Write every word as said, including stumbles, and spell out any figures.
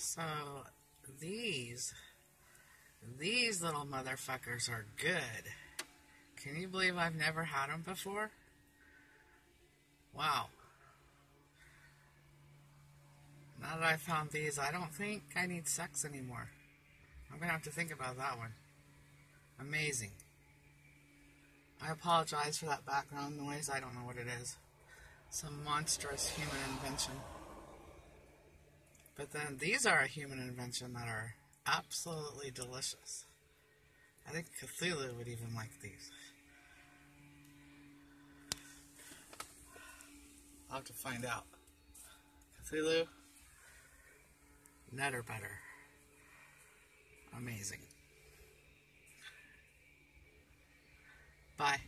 So, these, these little motherfuckers are good. Can you believe I've never had them before? Wow. Now that I found these, I don't think I need sex anymore. I'm going to have to think about that one. Amazing. I apologize for that background noise. I don't know what it is. Some monstrous human invention. But then these are a human invention that are absolutely delicious. I think Cthulhu would even like these. I'll have to find out. Cthulhu, net or better. Amazing. Bye.